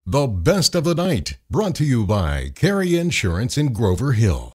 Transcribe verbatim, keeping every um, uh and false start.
The best of the night, brought to you by Carry Insurance in Grover Hill.